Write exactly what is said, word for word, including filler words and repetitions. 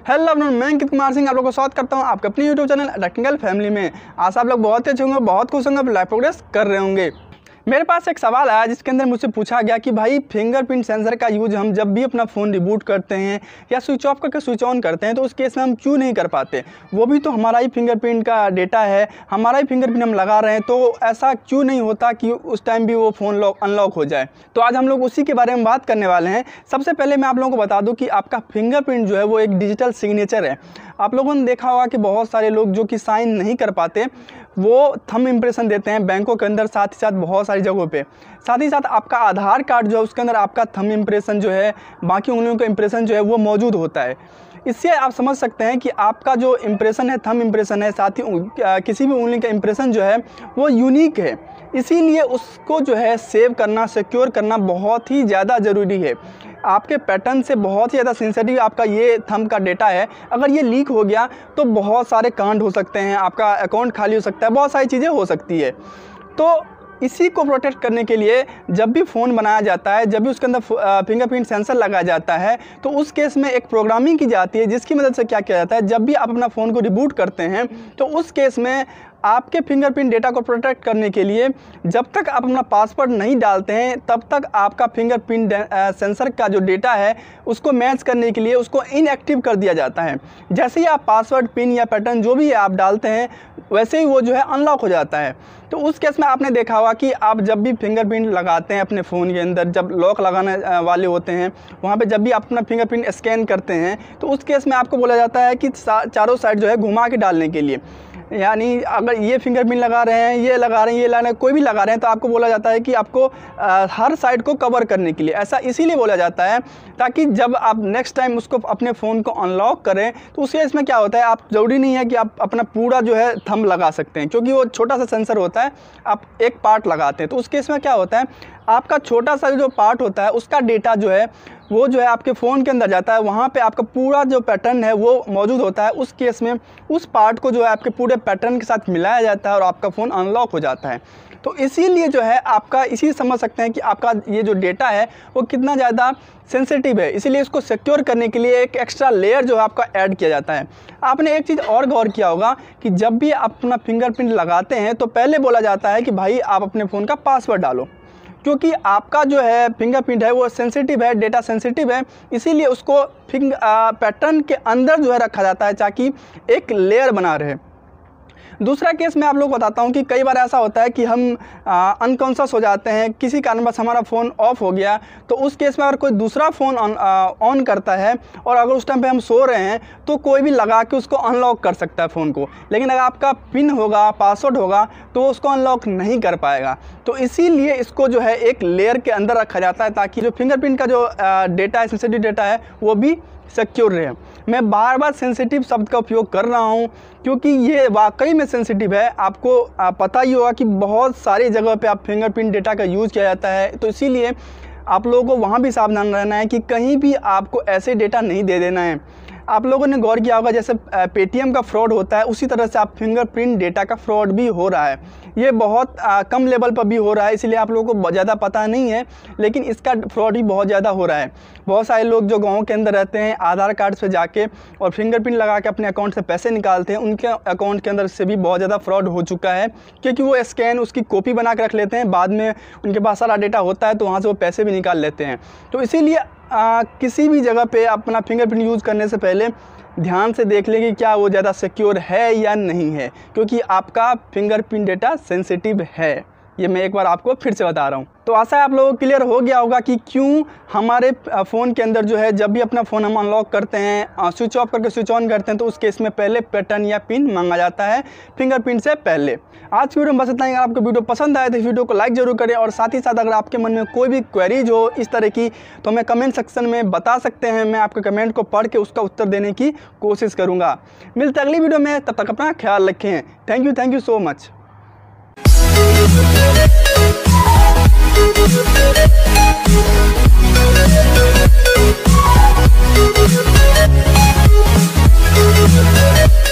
Hello everyone, मैं अंकित कुमार सिंह आप लोगों को स्वागत करता हूं आपके अपने यूट्यूब चैनल टेक्निकल फैमिली में। आज आप लोग बहुत अच्छे होंगे, बहुत खुश होंगे, लाइफ प्रोग्रेस कर रहे होंगे। मेरे पास एक सवाल आया जिसके अंदर मुझसे पूछा गया कि भाई फिंगरप्रिंट सेंसर का यूज हम जब भी अपना फ़ोन रिबूट करते हैं या स्विच ऑफ करके स्विच ऑन करते हैं तो उस केस में हम क्यों नहीं कर पाते। वो भी तो हमारा ही फिंगरप्रिंट का डेटा है, हमारा ही फिंगरप्रिंट हम लगा रहे हैं, तो ऐसा क्यों नहीं होता कि उस टाइम भी वो फ़ोन लॉक अनलॉक हो जाए। तो आज हम लोग उसी के बारे में बात करने वाले हैं। सबसे पहले मैं आप लोगों को बता दूँ कि आपका फिंगरप्रिंट जो है वो एक डिजिटल सिग्नेचर है। आप लोगों ने देखा होगा कि बहुत सारे लोग जो कि साइन नहीं कर पाते वो थंब इम्प्रेशन देते हैं बैंकों के अंदर, साथ ही साथ बहुत सारी जगहों पे। साथ ही साथ आपका आधार कार्ड जो है उसके अंदर आपका थंब इम्प्रेशन जो है, बाकी उंगलियों का इम्प्रेशन जो है वो मौजूद होता है। इससे आप समझ सकते हैं कि आपका जो इम्प्रेशन है, थंब इम्प्रेशन है, साथ ही किसी भी उंगली का इम्प्रेशन जो है वो यूनिक है। इसीलिए उसको जो है सेव करना, सिक्योर करना बहुत ही ज़्यादा ज़रूरी है। आपके पैटर्न से बहुत ही ज़्यादा सेंसिटिव आपका ये थंब का डेटा है। अगर ये लीक हो गया तो बहुत सारे कांड हो सकते हैं, आपका अकाउंट खाली हो सकता है, बहुत सारी चीज़ें हो सकती है। तो इसी को प्रोटेक्ट करने के लिए जब भी फ़ोन बनाया जाता है, जब भी उसके अंदर फिंगरप्रिंट सेंसर लगाया जाता है, तो उस केस में एक प्रोग्रामिंग की जाती है जिसकी मदद से क्या किया जाता है, जब भी आप अपना फ़ोन को रिबूट करते हैं तो उस केस में आपके फिंगरप्रिंट डेटा को प्रोटेक्ट करने के लिए जब तक आप अपना पासवर्ड नहीं डालते हैं तब तक आपका फिंगरप्रिंट सेंसर का जो डेटा है उसको मैच करने के लिए उसको इनएक्टिव कर दिया जाता है। जैसे ही आप पासवर्ड, पिन या पैटर्न जो भी आप डालते हैं वैसे ही वो जो है अनलॉक हो जाता है। तो उस केस में आपने देखा होगा कि आप जब भी फिंगरप्रिंट लगाते हैं अपने फ़ोन के अंदर, जब लॉक लगाने वाले होते हैं वहाँ पे जब भी आप अपना फिंगरप्रिंट स्कैन करते हैं तो उस केस में आपको बोला जाता है कि चारों साइड जो है घुमा के डालने के लिए। यानी अगर ये फिंगरप्रिंट लगा रहे हैं, ये लगा रहे हैं, ये लगा रहे हैं, कोई भी लगा रहे हैं तो आपको बोला जाता है कि आपको आ, हर साइड को कवर करने के लिए। ऐसा इसीलिए बोला जाता है ताकि जब आप नेक्स्ट टाइम उसको अपने फ़ोन को अनलॉक करें तो उस केस में क्या होता है, आप ज़रूरी नहीं है कि आप अपना पूरा जो है थंब लगा सकते हैं, क्योंकि वो छोटा सा सेंसर होता है, आप एक पार्ट लगाते हैं। तो उस केस में क्या होता है, आपका छोटा सा जो पार्ट होता है उसका डेटा जो है वो जो है आपके फ़ोन के अंदर जाता है, वहाँ पे आपका पूरा जो पैटर्न है वो मौजूद होता है। उस केस में उस पार्ट को जो है आपके पूरे पैटर्न के साथ मिलाया जाता है और आपका फ़ोन अनलॉक हो जाता है। तो इसीलिए जो है आपका इसी समझ सकते हैं कि आपका ये जो डेटा है वो कितना ज़्यादा सेंसिटिव है। इसीलिए इसको सिक्योर करने के लिए एक एक्स्ट्रा लेयर जो है आपका ऐड किया जाता है। आपने एक चीज़ और गौर किया होगा कि जब भी आप अपना फिंगरप्रिंट लगाते हैं तो पहले बोला जाता है कि भाई आप अपने फ़ोन का पासवर्ड डालो, क्योंकि आपका जो है फिंगरप्रिंट है वो सेंसिटिव है, डेटा सेंसिटिव है। इसीलिए उसको फिंग पैटर्न के अंदर जो है रखा जाता है ताकि एक लेयर बना रहे। दूसरा केस मैं आप लोगों को बताता हूँ कि कई बार ऐसा होता है कि हम अनकॉन्शियस हो जाते हैं, किसी कारणवश हमारा फ़ोन ऑफ हो गया, तो उस केस में अगर कोई दूसरा फ़ोन ऑन करता है और अगर उस टाइम पे हम सो रहे हैं तो कोई भी लगा के उसको अनलॉक कर सकता है फ़ोन को। लेकिन अगर आपका पिन होगा, पासवर्ड होगा तो उसको अनलॉक नहीं कर पाएगा। तो इसीलिए इसको जो है एक लेयर के अंदर रखा जाता है ताकि जो फिंगरप्रिंट का जो डेटा है, सेंसिटिव डेटा है, वो भी सिक्योर रहे। मैं बार बार सेंसिटिव शब्द का उपयोग कर रहा हूँ क्योंकि ये वाकई में सेंसिटिव है। आपको पता ही होगा कि बहुत सारी जगह पे आप फिंगरप्रिंट डेटा का यूज़ किया जाता है, तो इसीलिए आप लोगों को वहाँ भी सावधान रहना है कि कहीं भी आपको ऐसे डेटा नहीं दे देना है। आप लोगों ने गौर किया होगा जैसे पेटीएम का फ्रॉड होता है उसी तरह से आप फिंगरप्रिंट डेटा का फ्रॉड भी हो रहा है। ये बहुत आ, कम लेवल पर भी हो रहा है, इसलिए आप लोगों को ज़्यादा पता नहीं है, लेकिन इसका फ्रॉड भी बहुत ज़्यादा हो रहा है। बहुत सारे लोग जो गाँव के अंदर रहते हैं आधार कार्ड से जाके और फिंगरप्रिंट लगा के अपने अकाउंट से पैसे निकालते हैं, उनके अकाउंट के अंदर से भी बहुत ज़्यादा फ्रॉड हो चुका है, क्योंकि वो स्कैन उसकी कॉपी बना के रख लेते हैं, बाद में उनके पास सारा डेटा होता है तो वहाँ से वो पैसे भी निकाल लेते हैं। तो इसीलिए आ, किसी भी जगह पे अपना फिंगरप्रिंट यूज़ करने से पहले ध्यान से देख लें कि क्या वो ज़्यादा सिक्योर है या नहीं है, क्योंकि आपका फिंगरप्रिंट डेटा सेंसिटिव है। ये मैं एक बार आपको फिर से बता रहा हूँ। तो आशा है आप लोगों को क्लियर हो गया होगा कि क्यों हमारे फ़ोन के अंदर जो है जब भी अपना फ़ोन हम अनलॉक करते हैं, स्विच ऑफ करके स्विच ऑन करते हैं, तो उस केस में पहले पैटर्न या पिन मांगा जाता है फिंगरप्रिंट से पहले। आज की वीडियो में बस इतना ही। अगर आपको वीडियो पसंद आए तो इस वीडियो को लाइक जरूर करें और साथ ही साथ अगर आपके मन में कोई भी क्वेरीज हो इस तरह की तो हमें कमेंट सेक्शन में बता सकते हैं। मैं आपके कमेंट को पढ़ के उसका उत्तर देने की कोशिश करूँगा। मिलते अगली वीडियो में, तब तक अपना ख्याल रखें। Thank you thank you so much. We'll be right back.